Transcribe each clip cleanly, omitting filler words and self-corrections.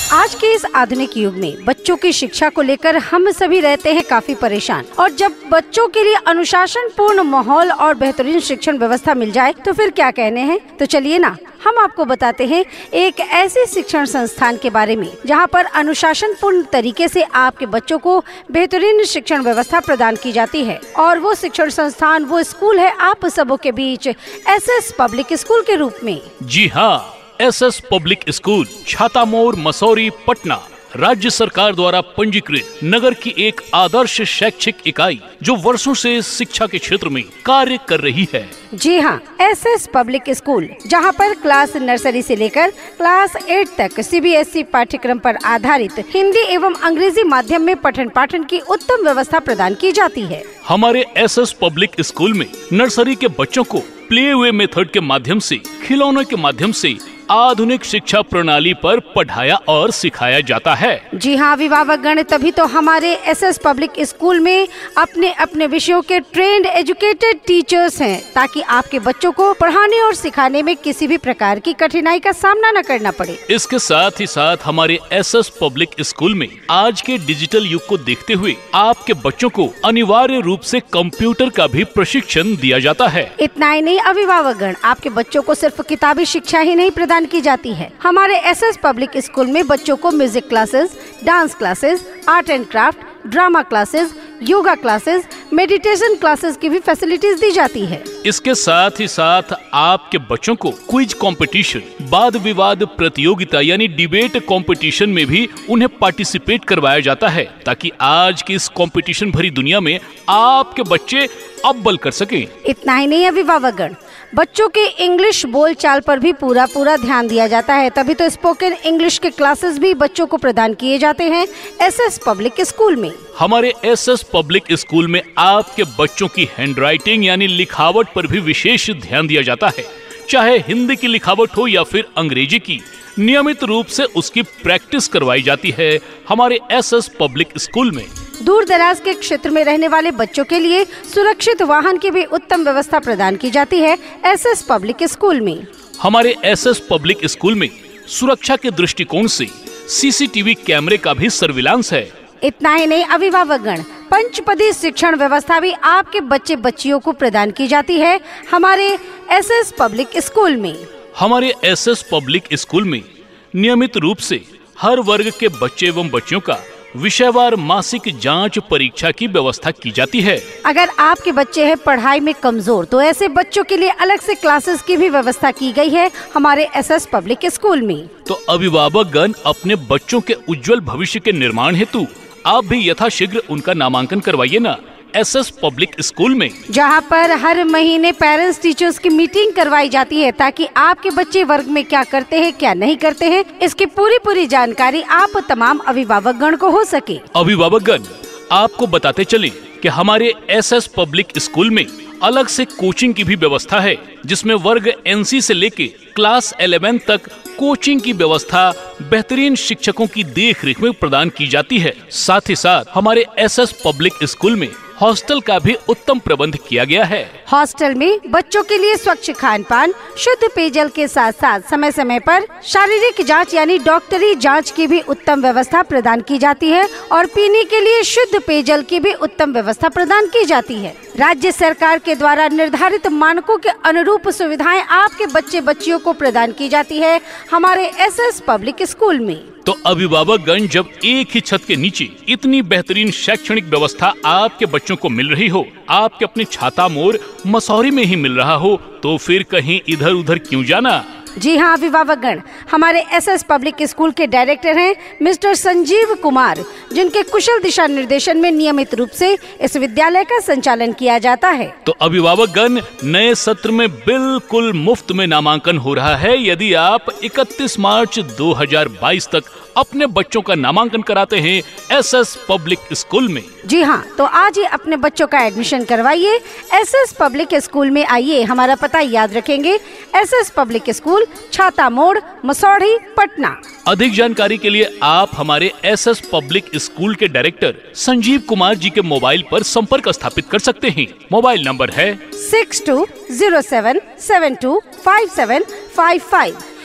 आज के इस आधुनिक युग में बच्चों की शिक्षा को लेकर हम सभी रहते हैं काफी परेशान, और जब बच्चों के लिए अनुशासन पूर्ण माहौल और बेहतरीन शिक्षण व्यवस्था मिल जाए तो फिर क्या कहने हैं। तो चलिए ना, हम आपको बताते हैं एक ऐसे शिक्षण संस्थान के बारे में जहां पर अनुशासन पूर्ण तरीके से आपके बच्चों को बेहतरीन शिक्षण व्यवस्था प्रदान की जाती है। और वो शिक्षण संस्थान, वो स्कूल है आप सबों के बीच एसएस पब्लिक स्कूल के रूप में। जी हाँ, SS public school Chhatamor Masaurhi Patna राज्य सरकार द्वारा पंजीकृत नगर की एक आदर्श शैक्षिक इकाई जो वर्षों से शिक्षा के क्षेत्र में कार्य कर रही है। जी हाँ, एसएस पब्लिक स्कूल जहाँ पर क्लास नर्सरी से लेकर क्लास 8 तक सीबीएसई पाठ्यक्रम पर आधारित हिंदी एवं अंग्रेजी माध्यम में पठन पाठन की उत्तम व्यवस्था प्रदान की जाती है। हमारे एसएस पब्लिक स्कूल में नर्सरी के बच्चों को प्ले वे मेथड के माध्यम से, खिलौनों के माध्यम से आधुनिक शिक्षा प्रणाली पर पढ़ाया और सिखाया जाता है। जी हाँ अभिभावकगण, तभी तो हमारे एसएस पब्लिक स्कूल में अपने अपने विषयों के ट्रेंड एजुकेटेड टीचर्स हैं, ताकि आपके बच्चों को पढ़ाने और सिखाने में किसी भी प्रकार की कठिनाई का सामना न करना पड़े। इसके साथ ही साथ हमारे एसएस पब्लिक स्कूल में आज के डिजिटल युग को देखते हुए आपके बच्चों को अनिवार्य रूप से कंप्यूटर का भी प्रशिक्षण दिया जाता है। इतना ही नहीं अभिभावकगण, आपके बच्चों को सिर्फ किताबी शिक्षा ही नहीं प्रदान की जाती है। हमारे एसएस पब्लिक स्कूल में बच्चों को music classes, dance classes, art and craft, drama classes, yoga classes, meditation classes की भी फैसिलिटीज दी जाती है। इसके साथ ही साथ आपके बच्चों को क्विज कंपटीशन, वाद विवाद प्रतियोगिता यानी डिबेट कंपटीशन में भी उन्हें पार्टिसिपेट करवाया जाता है, ताकि आज की इस कंपटीशन भरी दुनिया में आपके बच्चे अव्वल कर सकें। इतना ही नहीं अभिभावकगण, बच्चों के इंग्लिश बोलचाल पर भी पूरा ध्यान दिया जाता है, तभी तो स्पोकन इंग्लिश के क्लासेस भी बच्चों को प्रदान किए जाते हैं एसएस पब्लिक स्कूल में। हमारे एसएस पब्लिक स्कूल में आपके बच्चों की हैंडराइटिंग यानी लिखावट पर भी विशेष ध्यान दिया जाता है। चाहे हिंदी की लिखावट हो या फिर अंग्रेजी की, नियमित रूप से उसकी प्रैक्टिस करवाई जाती है हमारे एसएस पब्लिक स्कूल में। दूर दराज के क्षेत्र में रहने वाले बच्चों के लिए सुरक्षित वाहन की भी उत्तम व्यवस्था प्रदान की जाती है एसएस पब्लिक स्कूल में। हमारे एसएस पब्लिक स्कूल में सुरक्षा के दृष्टिकोण से सीसीटीवी कैमरे का भी सर्विलांस है। इतना ही नहीं अभिभावकगण, पंचपदी शिक्षण व्यवस्था भी आपके बच्चे बच्चियों को प्रदान की जाती है हमारे एसएस पब्लिक स्कूल में। हमारे एसएस पब्लिक स्कूल में नियमित रूप से हर वर्ग के बच्चे एवं बच्चियों का विषयवार मासिक जांच परीक्षा की व्यवस्था की जाती है। अगर आपके बच्चे हैं पढ़ाई में कमजोर, तो ऐसे बच्चों के लिए अलग से क्लासेस की भी व्यवस्था की गई है हमारे एसएस पब्लिक स्कूल में। तो अभिभावकगण अपने बच्चों के उज्जवल भविष्य के निर्माण हेतु आप भी यथाशीघ्र उनका नामांकन करवाइए ना एसएस पब्लिक स्कूल में, जहां पर हर महीने पेरेंट्स टीचर्स की मीटिंग करवाई जाती है, ताकि आपके बच्चे वर्ग में क्या करते हैं क्या नहीं करते हैं, इसकी पूरी जानकारी आप तमाम अभिभावकगण को हो सके। अभिभावकगण, आपको बताते चलें कि हमारे एसएस पब्लिक स्कूल में अलग से कोचिंग की भी व्यवस्था है, जिसमें वर्ग एनसी से लेके क्लास 11 तक कोचिंग की व्यवस्था बेहतरीन शिक्षकों की देखरेख में प्रदान की जाती है। साथ ही साथ हमारे एसएस पब्लिक स्कूल में हॉस्टल का भी उत्तम प्रबंध किया गया है। हॉस्टल में बच्चों के लिए स्वच्छ खान पान, शुद्ध पेयजल के साथ साथ समय समय पर शारीरिक जांच यानी डॉक्टरी जांच की भी उत्तम व्यवस्था प्रदान की जाती है, और पीने के लिए शुद्ध पेयजल की भी उत्तम व्यवस्था प्रदान की जाती है। राज्य सरकार के द्वारा निर्धारित मानकों के अनुरूप सुविधाएं आपके बच्चे बच्चियों को प्रदान की जाती है हमारे एसएस पब्लिक स्कूल में। तो अभिभावकगण, जब एक ही छत के नीचे इतनी बेहतरीन शैक्षणिक व्यवस्था आपके बच्चों को मिल रही हो, आपके अपने छातामोर मसौरी में ही मिल रहा हो, तो फिर कहीं इधर उधर क्यों जाना। जी हाँ अभिभावकगण, हमारे एसएस पब्लिक स्कूल के डायरेक्टर हैं मिस्टर संजीव कुमार, जिनके कुशल दिशा निर्देशन में नियमित रूप से इस विद्यालय का संचालन किया जाता है। तो अभिभावकगण, नए सत्र में बिल्कुल मुफ्त में नामांकन हो रहा है यदि आप 31 मार्च 2022 तक अपने बच्चों का नामांकन कराते हैं एसएस पब्लिक स्कूल में। जी हाँ, तो आज ही अपने बच्चों का एडमिशन करवाइए एसएस पब्लिक स्कूल में। आइए, हमारा पता याद रखेंगे, एसएस पब्लिक स्कूल, छाता मोड़, मसौढ़ी, पटना। अधिक जानकारी के लिए आप हमारे एसएस पब्लिक स्कूल के डायरेक्टर संजीव कुमार जी के मोबाइल पर संपर्क स्थापित कर सकते हैं। मोबाइल नंबर है 6207725755।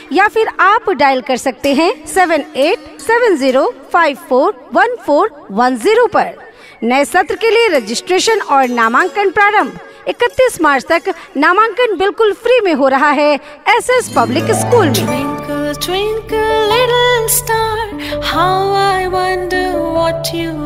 या फिर आप डायल कर सकते हैं 7870541410 पर। नए सत्र के लिए रजिस्ट्रेशन और नामांकन प्रारंभ 31 मार्च तक। नामांकन बिल्कुल फ्री में हो रहा है एसएस पब्लिक स्कूल में। Twinkle, twinkle, little star, how I wonder what you